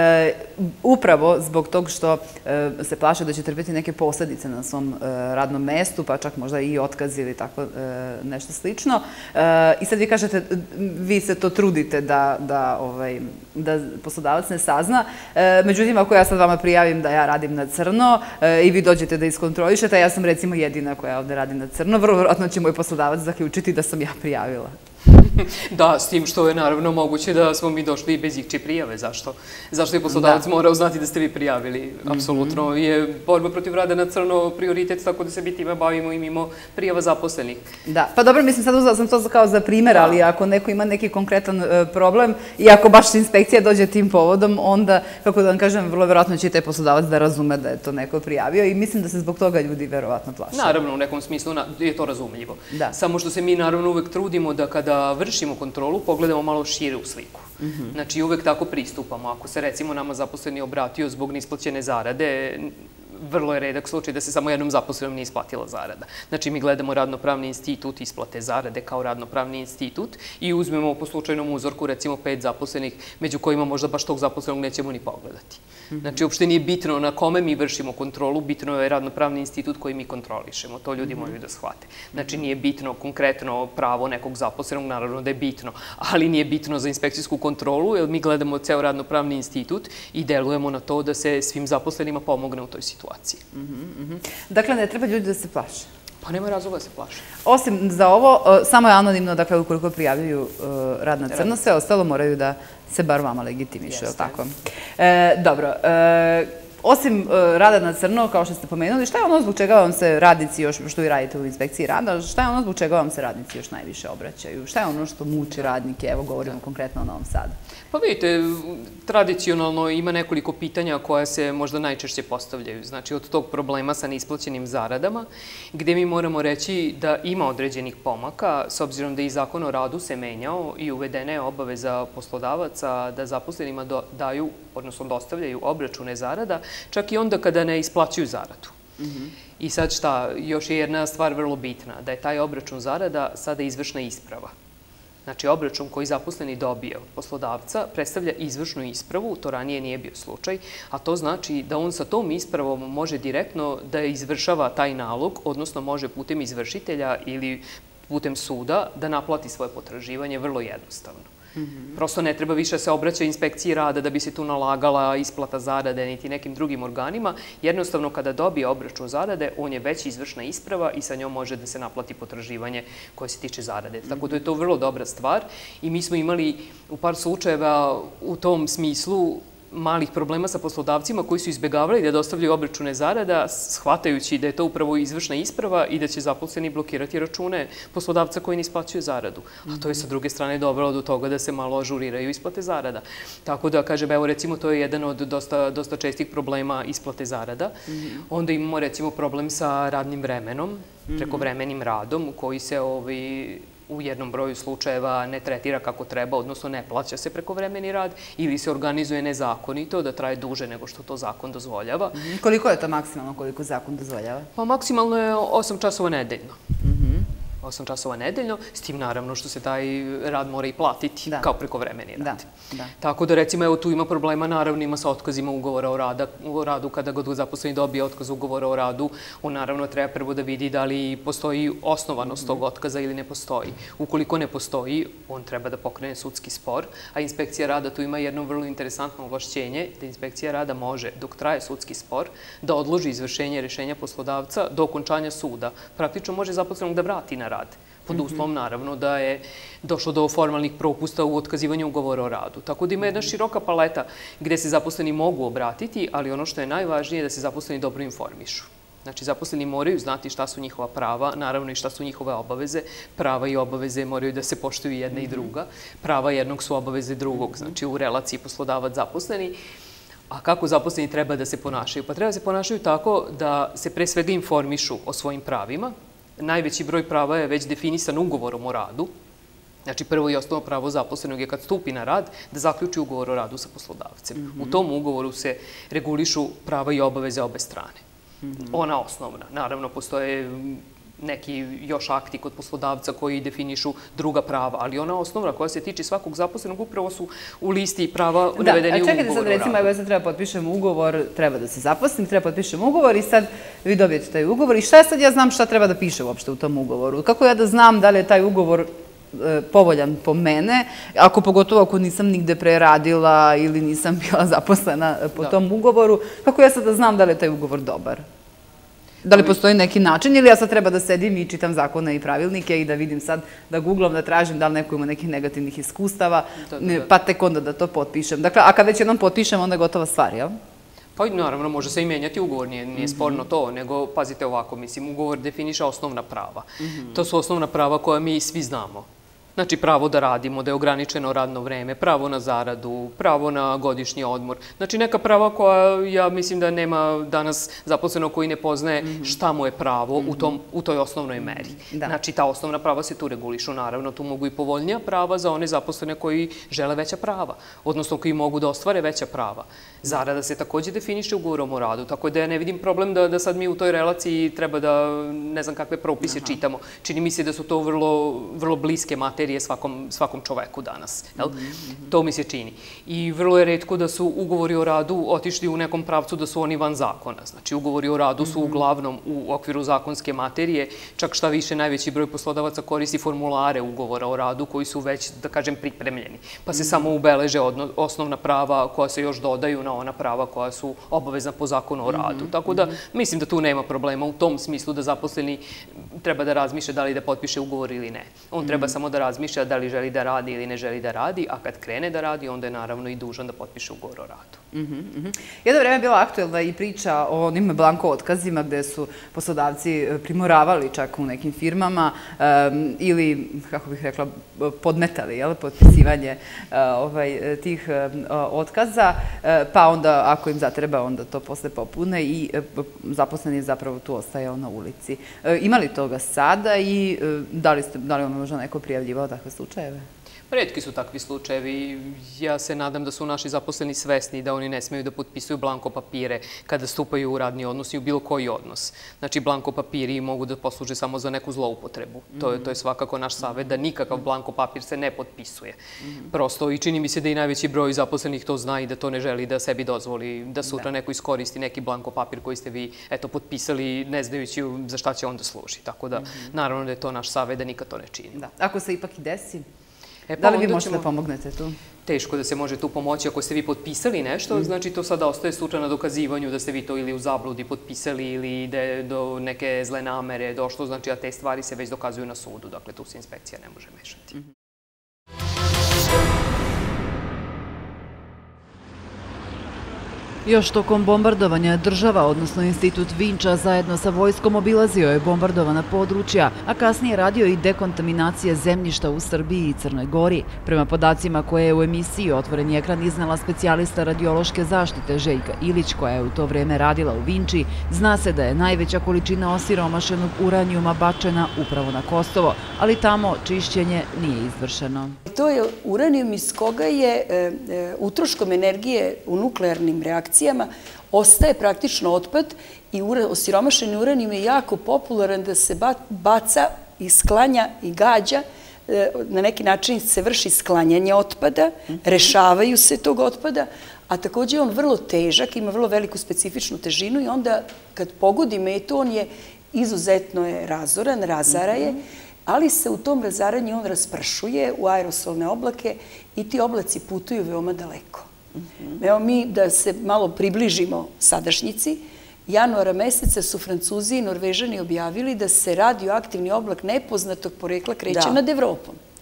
upravo zbog tog što se plaše da će trpeti neke posljedice na svom radnom mestu, pa čak možda i otkaz ili tako nešto slično. I sad vi kažete, vi se to trudite da poslodavac ne sazna. Međutim, ako ja sad vama prijavim da ja radim na crno i vi dođete da iskontrolišete, ja sam recimo jedina koja ovde radi na crno, vrlo vjerojatno će moj poslodavac zaključiti da sam ja prijavila. Da, s tim što je naravno moguće da smo mi došli i bez ikče prijave. Zašto? Zašto je poslodavac morao znati da ste vi prijavili? Apsolutno je borba protiv rada na crno prioritet, tako da se mi time bavimo i mimo prijava zaposlenih. Da, pa dobro, mislim, sad uzela sam to kao za primjer, ali ako neko ima neki konkretan problem i ako baš inspekcija dođe tim povodom, onda, kako da vam kažem, vrlo vjerojatno će taj poslodavac da razume da je to neko prijavio i mislim da se zbog toga ljudi vjerovatno plaše. Naravno, u nekom smislu je to razumljivo. Samo što se mi naravno uvek trudimo da kada vršimo kontrolu, pogledamo malo širu sliku. Znači, uvek tako pristupamo. Ako se, recimo, nama zaposleni obratio zbog neisplaćene zarade, vrlo je redak slučaj da se samo jednom zaposlenom nije isplatila zarada. Znači, mi gledamo radnopravni institut isplate zarade kao radnopravni institut i uzmemo po slučajnom uzorku, recimo, 5 zaposlenih, među kojima možda baš tog zaposlenog nećemo ni pogledati. Znači, uopšte nije bitno na kome mi vršimo kontrolu, bitno je radnopravni institut koji mi kontrolišemo. To ljudi moraju da shvate. Znači, nije bitno konkretno pravo nekog zaposlenog, naravno da je bitno, ali nije bitno za inspekcijsku kontrolu, jer mi gledamo ceo radnopravni institut i delujemo na to da se svim zaposlenima pomogne u toj situaciji. Dakle, ne treba ljudi da se plaše. Pa nema razloga da se plaše. Osim za ovo, samo je anonimno, dakle, ukoliko prijavljuju rad na crno, sve ostalo moraju da se bar vama legitimišu, je li tako? Dobro. Osim rada na crno, kao što ste pomenuli, šta je ono zbog čega vam se radnici još, što vi radite u inspekciji rada, šta je ono zbog čega vam se radnici još najviše obraćaju? Šta je ono što muči radnike? Evo, govorimo konkretno o Novom Sadu. Pa vidite, tradicionalno ima nekoliko pitanja koja se možda najčešće postavljaju. Znači, od tog problema sa neisplaćenim zaradama, gde mi moramo reći da ima određenih pomaka, s obzirom da i Zakon o radu se menjao i uvedena je obaveza poslodavaca da zaposlenima daju, odnosno dostavljaju obračune zarada, čak i onda kada ne isplaćuju zaradu. I sad šta, još je jedna stvar vrlo bitna, da je taj obračun zarada sada izvršna isprava. Znači, obračun koji zaposleni dobije od poslodavca predstavlja izvršnu ispravu, to ranije nije bio slučaj, a to znači da on sa tom ispravom može direktno da izvršava taj nalog, odnosno može putem izvršitelja ili putem suda da naplati svoje potraživanje vrlo jednostavno. Prosto ne treba više se obraća inspekciji rada da bi se tu nalagala isplata zarade niti nekim drugim organima. Jednostavno, kada dobije obračun zarade, on je već izvršna isprava i sa njom može da se naplati potraživanje koje se tiče zarade. Tako da je to vrlo dobra stvar i mi smo imali u par slučajeva u tom smislu malih problema sa poslodavcima koji su izbjegavali da dostavljaju obračune zarada, shvatajući da je to upravo izvršna isprava i da će zaposleni blokirati račune poslodavca koji ne isplaćuje zaradu. A to je sa druge strane dovelo do toga da se malo ažuriraju isplate zarada. Tako da, kažem, evo recimo to je jedan od dosta čestih problema isplate zarada. Onda imamo recimo problem sa radnim vremenom, prekovremenim radom, koji se u jednom broju slučajeva ne tretira kako treba, odnosno ne plaća se prekovremeni rad ili se organizuje nezakonito, da traje duže nego što to zakon dozvoljava. Koliko je to maksimalno, koliko zakon dozvoljava? Pa maksimalno je 8 časova nedeljno. 8 časova nedeljno, s tim naravno što se taj rad mora i platiti kao prekovremeni rad. Tako da, recimo, evo tu ima problema, naravno ima sa otkazima ugovora o radu, kada god zaposleni dobije otkaz ugovora o radu, on naravno treba prvo da vidi da li postoji osnovanost tog otkaza ili ne postoji. Ukoliko ne postoji, on treba da pokrene sudski spor, a inspekcija rada tu ima jedno vrlo interesantno ovlašćenje, da inspekcija rada može, dok traje sudski spor, da odloži izvršenje rešenja poslodavca do okončanja suda. Praktično može zaposlenog da vrati na rad, pod uslovom naravno da je došlo do formalnih propusta u otkazivanju ugovora o radu. Tako da ima jedna široka paleta gde se zaposleni mogu obratiti, ali ono što je najvažnije je da se zaposleni dobro informišu. Znači, zaposleni moraju znati šta su njihova prava, naravno i šta su njihove obaveze. Prava i obaveze moraju da se poštuju jedna i druga. Prava jednog su obaveze drugog, znači u relaciji poslodavac-zaposleni. A kako zaposleni treba da se ponašaju? Pa treba da se ponašaju tako da se pre svega informišu o svojim pravima. Najveći broj prava je već definisan ugovorom o radu. Znači, prvo i osnovno pravo zaposlenog je kad stupi na rad da zaključi ugovor o radu sa poslodavcem. U tom ugovoru se regulišu prava i obaveze obe strane. Ona osnovna. Naravno, postoje neki još akti kod poslodavca koji definišu druga prava, ali ona osnovna koja se tiče svakog zaposlenog upravo su u listi prava navedeni u ugovoru o radu. Čekajte sad, recimo, evo ja sad treba potpišem ugovor, treba da se zaposlim, treba potpišem ugovor i sad vi dobijete taj ugovor i šta sad ja znam šta treba da piše uopšte u tom ugovoru? Kako ja da znam da li je taj ugovor povoljan po mene, pogotovo ako nisam nigde pre radila ili nisam bila zaposlena po tom ugovoru, kako ja sad da znam da li je taj ugovor dobar? Da li postoji neki način ili ja sad treba da sedim i čitam zakone i pravilnike i da vidim sad, da googlam, da tražim da li neko ima nekih negativnih iskustava, pa tek onda da to potpišem. Dakle, a kad već jednom potpišem, onda je gotova stvar, jel? Pa naravno, može se i menjati ugovor, nije sporno to, nego pazite ovako, mislim, ugovor definiše osnovna prava. To su osnovna prava koja mi svi znamo. Znači, pravo da radimo, da je ograničeno radno vreme, pravo na zaradu, pravo na godišnji odmor. Znači, neka prava koja, ja mislim da nema danas zaposlenog koji ne poznaje šta mu je pravo u toj osnovnoj meri. Znači, ta osnovna prava se tu regulišu. Naravno, tu mogu i povoljnija prava za one zaposlene koji žele veća prava, odnosno koji mogu da ostvare veća prava. Zarada se takođe definiše ugovorom o radu, tako da ja ne vidim problem da sad mi u toj relaciji treba da ne znam kakve propise čitamo. Čini mi se da su to vrlo bliske materije svakom čoveku danas. To mi se čini. I vrlo je retko da su ugovori o radu otišli u nekom pravcu da su oni van zakona. Znači, ugovori o radu su uglavnom u okviru zakonske materije, čak šta više najveći broj poslodavaca koristi formulare ugovora o radu koji su već, da kažem, pripremljeni. Pa se samo ubeleže osnovna prava koja se još dodaju na ona prava koja su obavezna po zakonu o radu. Tako da, mislim da tu nema problema u tom smislu da zaposleni treba da razmišlja da li da potpiše ugovor ili ne. On treba samo da razmišlja da li želi da radi ili ne želi da radi, a kad krene da radi, onda je naravno i dužan da potpiše ugovor o radu. Jedno vreme je bila aktuelna i priča o onim blanko otkazima gde su poslodavci primoravali čak u nekim firmama ili, kako bih rekla, podmetali potpisivanje tih otkaza, pa onda ako im zatreba, onda to posle popune i zaposleni zapravo tu ostajao na ulici. Ima li toga sada i da li vam možda neko prijavljivao takve slučajeve? Retki su takvi slučajevi. Ja se nadam da su naši zaposleni svesni da oni ne smeju da potpisuju blanko papire kada stupaju u radni odnos i u bilo koji odnos. Znači, blanko papiri mogu da posluže samo za neku zloupotrebu. To je svakako naš savet, da nikakav blanko papir se ne potpisuje. Prosto, i čini mi se da i najveći broj zaposlenih to zna i da to ne želi da sebi dozvoli, da sutra neko iskoristi neki blanko papir koji ste vi, potpisali, ne znajući za šta će on da služi. Tako da, naravno da je to naš savet da nikad to ne čini. Ako se ipak i desi? Da li vi možete da pomognete tu? Teško da se može tu pomoći. Ako ste vi potpisali nešto, znači to sada ostaje sutra na dokazivanju da ste vi to ili u zabludi potpisali ili da je do neke zle namere došlo, znači da te stvari se već dokazuju na sudu. Dakle, tu se inspekcija ne može mešati. Još tokom bombardovanja država, odnosno Institut Vinča, zajedno sa vojskom obilazio je bombardovana područja, a kasnije radio i dekontaminacije zemljišta u Srbiji i Crnoj Gori. Prema podacima koje je u emisiji Otvoreni ekran iznala specijalista radiološke zaštite Željka Ilić, koja je u to vreme radila u Vinči, zna se da je najveća količina osiromašenog uranijuma bačena upravo na Kosovo, ali tamo čišćenje nije izvršeno. To je uranijum iz koga je utroškom energije u nuklearnim reakcijama ostaje praktično otpad i osiromašeni uranijum je jako popularan da se baca i sklanja i gađa. Na neki način se vrši sklanjanje otpada, rešavaju se tog otpada, a takođe je on vrlo težak, ima vrlo veliku specifičnu težinu i onda kad pogodi metu on je izuzetno razoran, razara je, ali se u tom razaranju on raspršuje u aerosolne oblake i ti oblaci putuju veoma daleko. Evo mi da se malo približimo sadašnjici, januara meseca su Francuzi i Norvežani objavili da se radioaktivni oblak nepoznatog porekla kreće nad Evropom.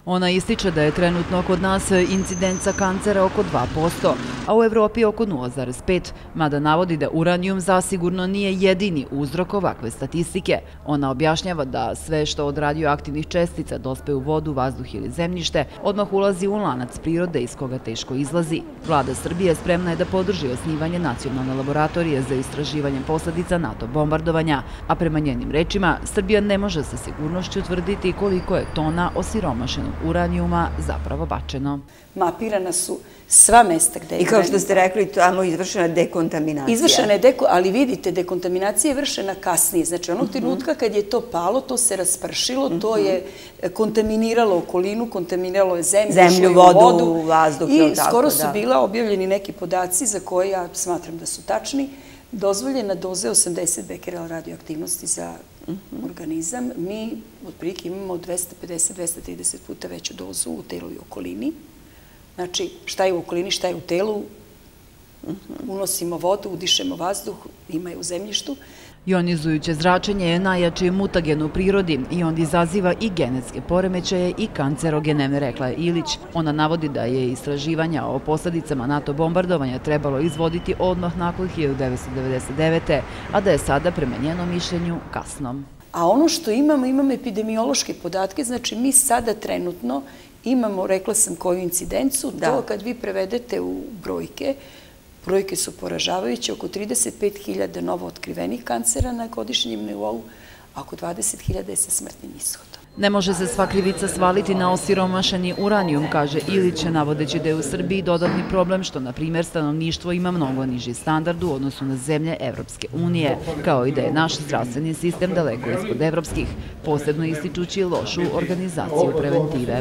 Ona ističe da je trenutno kod nas incidenca kancera oko 2%, a u Evropi oko 0,5%, mada navodi da uranijum zasigurno nije jedini uzrok ovakve statistike. Ona objašnjava da sve što od radioaktivnih čestica dospe u vodu, vazduh ili zemljište odmah ulazi u lanac prirode iz koga teško izlazi. Vlada Srbije spremna je da podrži osnivanje nacionalne laboratorije za istraživanje posledica NATO bombardovanja, a prema njenim rečima Srbija ne može sa sigurnošću tvrditi koliko je tona osiromašenog uranijuma zapravo bačeno. Mapirana su sva mesta gde je... I kao što ste rekli, tamo je izvršena dekontaminacija. Izvršena je ali vidite, dekontaminacija je vršena kasnije. Znači, onog trenutka kad je to palo, to se raspršilo, to je kontaminiralo okolinu, kontaminiralo je zemlju, vodu, vazduh. I skoro su bila objavljeni neki podaci za koje ja smatram da su tačni. Dozvoljena doza je 80 bekerela radioaktivnosti za organizam. Mi otprilike imamo 250-230 puta veću dozu u telu i okolini. Znači, šta je u okolini, šta je u telu, unosimo vodu, udišemo vazduh, ima je u zemljištu. Ionizujuće zračenje je najjači mutagen u prirodi i on izaziva i genetske poremećaje i kancerogene, rekla je Ilić. Ona navodi da je istraživanja o posledicama NATO bombardovanja trebalo izvoditi odmah nakon 1999. a da je sada, prema njenom mišljenju, kasno. A ono što imamo epidemiološke podatke, znači mi sada trenutno imamo, rekla sam koju incidencu, to kad vi prevedete u brojke, brojke su poražavajuće, oko 35.000 novo otkrivenih kancera na godišnjem nivou, a oko 20.000 je sa smrtnim ishodom. Ne može se sva krivica svaliti na osiromašeni uranijum, kaže Ilić, navodeći da je u Srbiji dodatni problem što, na primjer, stanovništvo ima mnogo niži standard u odnosu na zemlje Evropske unije, kao i da je naš zdravstveni sistem daleko ispod evropskih, posebno ističući lošu organizaciju preventive.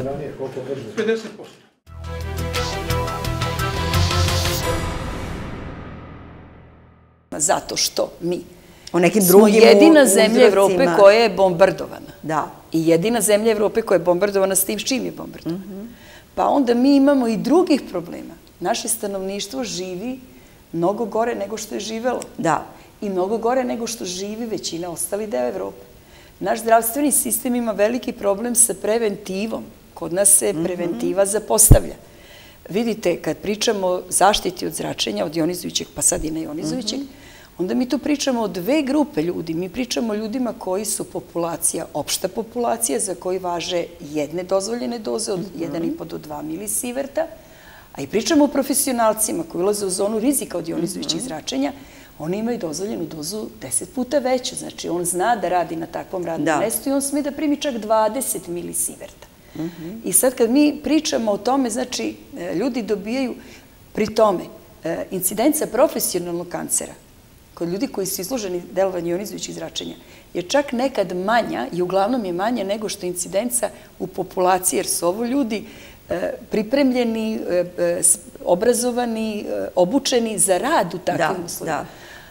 Zato što mi smo jedina zemlja Evrope koja je bombardovana. Da. I jedina zemlja Evrope koja je bombardovana s tim s čim je bombardovana. Pa onda mi imamo i drugih problema. Naše stanovništvo živi mnogo gore nego što je živelo. Da. I mnogo gore nego što živi većina ostali deo Evrope. Naš zdravstveni sistem ima veliki problem sa preventivom. Kod nas se preventiva zapostavlja. Vidite, kad pričamo o zaštiti od zračenja, od ionizujućeg, pa sad i neionizujućeg, onda mi tu pričamo o dve grupe ljudi. Mi pričamo o ljudima koji su populacija, opšta populacija, za koji važe jedne dozvoljene doze od 1,5 do 2 milisiverta, a i pričamo o profesionalcima koji ulaze u zonu rizika od ionizujućih zračenja. Oni imaju dozvoljenu dozu 10 puta veću. Znači, on zna da radi na takvom radnom mestu i on sme da primi čak 20 milisiverta. I sad kad mi pričamo o tome, znači, ljudi dobijaju, pri tome, incidenca profesionalnog kancera kod ljudi koji su izloženi delovanju ionizujućih zračenja je čak nekad manja i uglavnom je manja nego što je incidenca u populaciji, jer su ovo ljudi pripremljeni, obrazovani, obučeni za rad u takvim uslovima.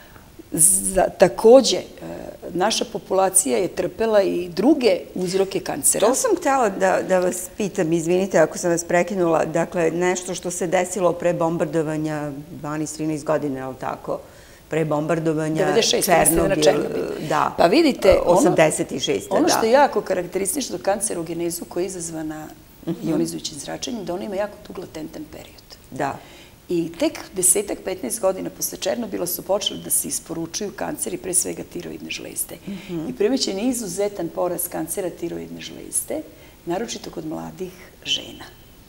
Takođe, naša populacija je trpela i druge uzroke kancera. To sam htjela da vas pitam, izvinite ako sam vas prekinula, dakle, nešto što se desilo pre bombardovanja 12-13 godina, je li tako? Pre bombardovanja Černobil, da, pa vidite, 86. Ono što je jako karakteristično kancerogenezu koja je izazvana ionizujućim zračenjem, da ona ima jako dug latentan period. Da. I tek 10-15 godina posle Černobila su počeli da se isporučuju kanceri, pre svega tiroidne žlezde. I primećen je izuzetan porast kancera tiroidne žlezde, naročito kod mladih žena.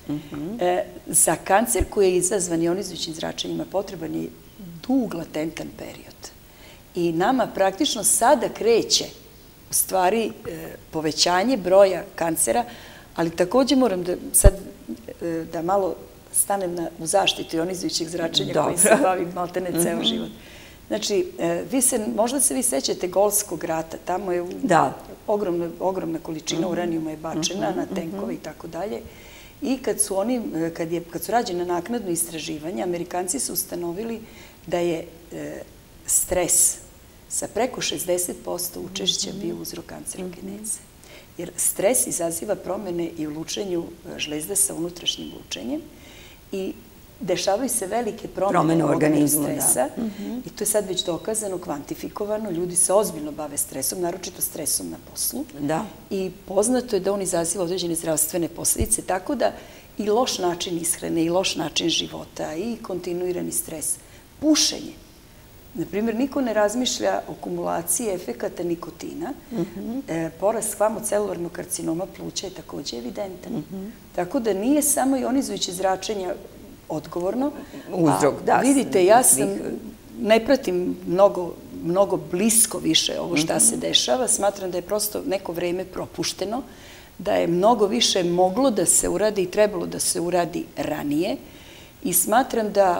Za kancer koji je izazvan ionizujućim zračenjima potreban je dug latentan period. I nama praktično sada kreće u stvari povećanje broja kancera, ali takođe moram da sad da malo stanem u zaštitu ionizujućih zračenja koji se bavi maltene ceo život. Znači, možda se vi sećate Golskog rata, tamo je ogromna količina uranijuma je bačena na tenkove i tako dalje. I kad su rađene naknadno istraživanja, Amerikanci su ustanovili da je stres sa preko 60% učešća bio uzrok kancerogeneze. Jer stres izaziva promene i u lučenju žlezda sa unutrašnjim lučenjem i dešavaju se velike promene u organizmu stresa i to je sad već dokazano, kvantifikovano. Ljudi se ozbiljno bave stresom, naročito stresom na poslu. I poznato je da on izaziva određene zdravstvene posljedice, tako da i loš način ishrane, i loš način života, i kontinuirani stres. Pušenje. Naprimjer, niko ne razmišlja o kumulaciji efekata nikotina. Porast hvamocelularnog karcinoma pluća je također evidentan. Tako da nije samo ionizujuće zračenje odgovorno. Uzrok, da. Vidite, ja sam, ne pratim mnogo blisko više ovo šta se dešava. Smatram da je prosto neko vreme propušteno, da je mnogo više moglo da se uradi i trebalo da se uradi ranije. I smatram da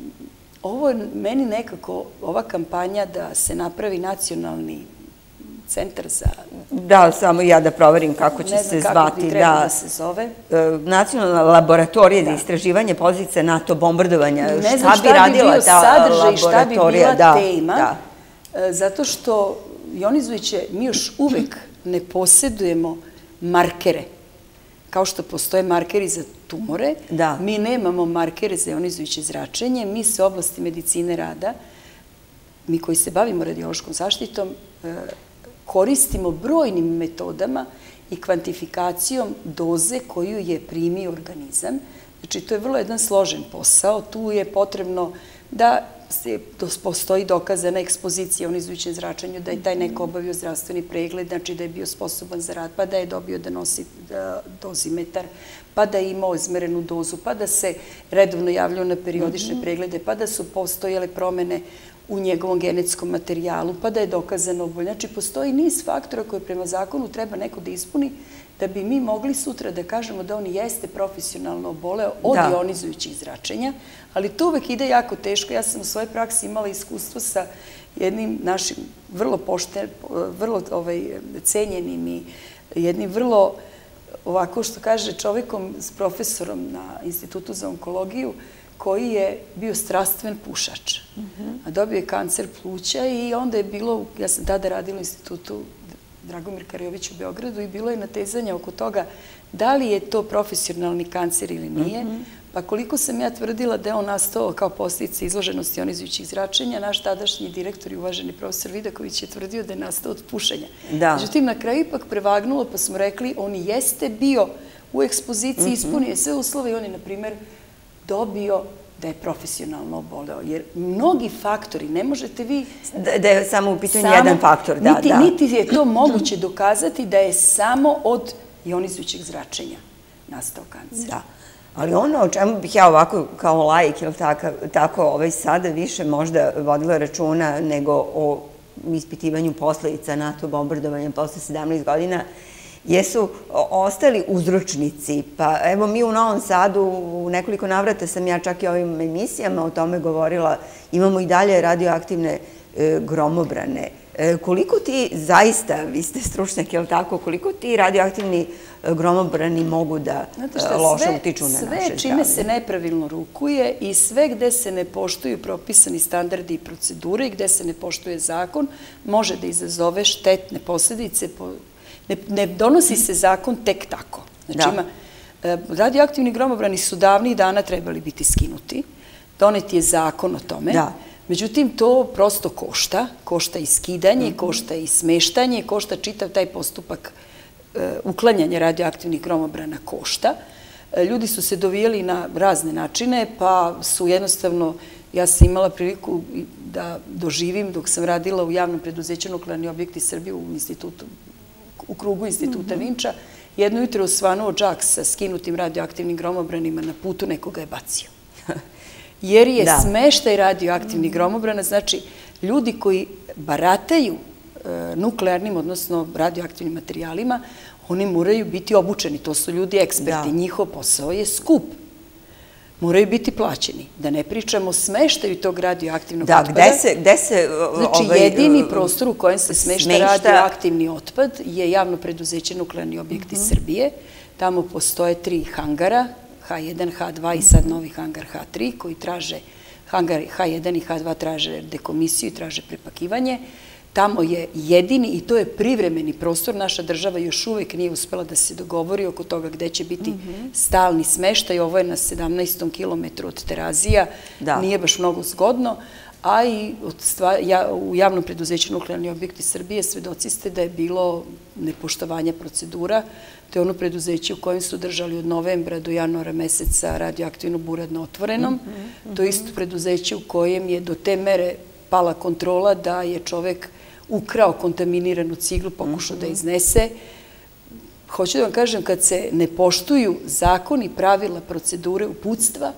ovo je meni nekako, ova kampanja da se napravi nacionalni centar za... Da, samo ja da proverim kako će se zvati. Ne znam kako bi trebalo da se zove. Nacionalna laboratorija za istraživanje posljedica NATO bombardovanja. Ne znam šta bi bio sadržaj i šta bi bila tema, zato što ionizujuće mi još uvek ne posjedujemo markere. Kao što postoje markeri za tumore, mi nemamo markere za ionizujuće zračenje, mi se u oblasti medicine rada, mi koji se bavimo radiološkom zaštitom, koristimo brojnim metodama i kvantifikacijom doze koju je primio organizam. Znači, to je vrlo jedan složen posao. Tu je potrebno da postoji dokazana ekspozicija ionizujućem zračenju, da je taj neko obavio zdravstveni pregled, znači da je bio sposoban za rad, pa da je dobio da nosi dozimetar, pa da je imao izmerenu dozu, pa da se redovno javljao na periodične preglede, pa da su postojale promene u njegovom genetskom materijalu, pa da je dokazano oboljenje. Znači, postoji niz faktora koje prema zakonu treba neko da ispuni da bi mi mogli sutra da kažemo da on jeste profesionalno oboleo od ionizujućih zračenja, ali to uvek ide jako teško. Ja sam u svojoj praksi imala iskustvo sa jednim našim vrlo cenjenim i jednim vrlo, ovako što kaže, čovekom s profesorom na Institutu za onkologiju, koji je bio strastven pušač. A dobio je kancer pluća i onda je bilo, ja sam tada radila u Institutu Dragomir Karjović u Beogradu i bilo je natezanje oko toga da li je to profesionalni kancer ili nije. Pa koliko sam ja tvrdila da je on nastao kao posljedica izloženosti ionizujućih zračenja, naš tadašnji direktor i uvaženi profesor Vidaković je tvrdio da je nastao od pušenja. Međutim, na kraju ipak prevagnulo, pa smo rekli, on jeste bio u ekspoziciji, ispunio sve uslove i on je, na primjer, dobio da je profesionalno oboleo. Jer mnogi faktori, ne možete vi... Da je samo u pitanju jedan faktor, da. Niti je to moguće dokazati da je samo od ionizujućih zračenja nastao kancer. Da. Ali ono o čemu bih ja ovako kao laik ili tako sada više možda vodila računa nego o ispitivanju posledica NATO bombardovanja posle 17 godina, jesu ostali uzročnici. Pa evo mi u Novom Sadu, u nekoliko navrata sam ja čak i ovim emisijama o tome govorila, imamo i dalje radioaktivne gromobrane. Koliko ti zaista, vi ste stručnjak, je li tako, koliko ti radioaktivni gromobrani mogu da loše utiču na naše zdravlje? Sve čime se nepravilno rukuje i sve gde se ne poštuju propisani standardi i procedure i gde se ne poštuje zakon, može da izazove štetne posljedice. Ne donosi se zakon tek tako. Znači, radioaktivni gromobrani su davnih dana trebali biti skinuti. Donet je zakon o tome. Međutim, to prosto košta i skidanje, košta i smeštanje, košta čitav taj postupak uklanjanja radioaktivnih gromobrana košta. Ljudi su se dovijeli na razne načine, pa su jednostavno, ja sam imala priliku da doživim dok sam radila u javnom preduzeću Nuklearni objekti Srbije u krugu instituta Vinča, jedno jutro osvanuo džak sa skinutim radioaktivnim gromobranima na putu, nekoga je bacio. Jer je smeštaj radioaktivnih gromobrana, znači ljudi koji barataju nuklearnim, odnosno radioaktivnim materijalima, oni moraju biti obučeni, to su ljudi eksperti, njihov posao je skup. Moraju biti plaćeni. Da ne pričamo o smeštaju tog radioaktivnog otpada. Da, gde se... Znači, jedini prostor u kojem se smešta radioaktivni otpad je javno preduzeće Nuklearni objekti Srbije. Tamo postoje 3 hangara, H1, H2 i sad novi hangar H3, koji traže, hangar H1 i H2 traže dekomisiju i traže prepakivanje. tamo je jedini i to je privremeni prostor. Naša država još uvek nije uspela da se dogovori oko toga gde će biti stalni smeštaj. Ovo je na 17. kilometru od Terazija, nije baš mnogo zgodno, a i u javnom preduzeću Nuklearni objekti Srbije svedoci ste da je bilo nepoštovanja procedura. To je ono preduzeće u kojem su držali od novembra do januara meseca radioaktivnu burad na otvorenom. To je isto preduzeće u kojem je do te mere pala kontrola da je čovek ukrao kontaminiranu ciglu, pokušao da iznese. Hoću da vam kažem, kad se ne poštuju zakoni, pravila, procedure, uputstva,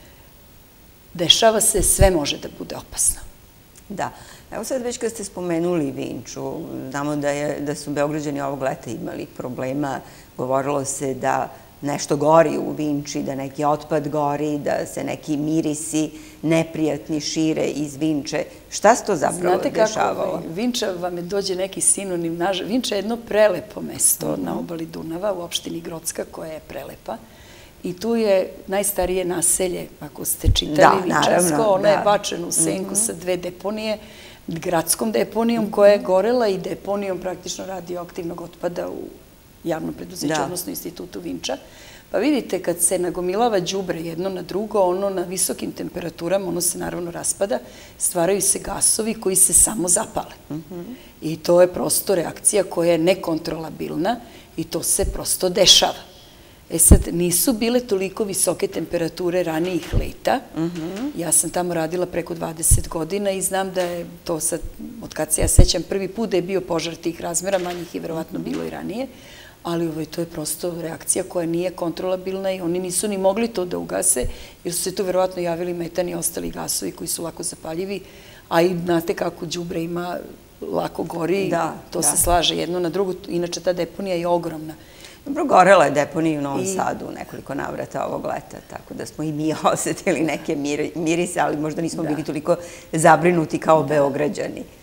dešava se, sve može da bude opasno. Da. Evo sad već kad ste spomenuli Vinču, znamo da su Beograđani ovog leta imali problema, govorilo se da nešto gori u Vinči, da neki otpad gori, da se neki mirisi neprijatni šire iz Vinče. Šta se to zapravo dešavalo? Znate kako, Vinča vam je dođe neki sinonim. Vinča je jedno prelepo mesto na obali Dunava u opštini Grocka koja je prelepa. I tu je najstarije naselje, ako ste čitali Vinčansko, ono je bačeno u senku sa 2 deponije, gradskom deponijom koja je gorela i deponijom praktično radioaktivnog otpada u javnom preduzeću, odnosno institutu Vinča. Pa vidite, kad se nagomilava đubre jedno na drugo, ono na visokim temperaturama, ono se naravno raspada, stvaraju se gasovi koji se samo zapale. I to je prosto reakcija koja je nekontrolabilna i to se prosto dešava. E sad, nisu bile toliko visoke temperature ranijih leta. Ja sam tamo radila preko 20 godina i znam da je to sad, od kad se ja sećam, prvi put da je bio požar tih razmera, manjih je verovatno bilo i ranije, ali to je prosto reakcija koja nije kontrolabilna i oni nisu ni mogli to da ugase, jer su se tu verovatno javili metan i ostali gasovi koji su lako zapaljivi, a i znate kako đubre ima, lako gori, to se slaže jedno na drugo, inače ta deponija je ogromna. Dobro, gorela je deponija u Novom Sadu nekoliko navrata ovog leta, tako da smo i mi osetili neke mirise, ali možda nismo bili toliko zabrinuti kao Beograđani.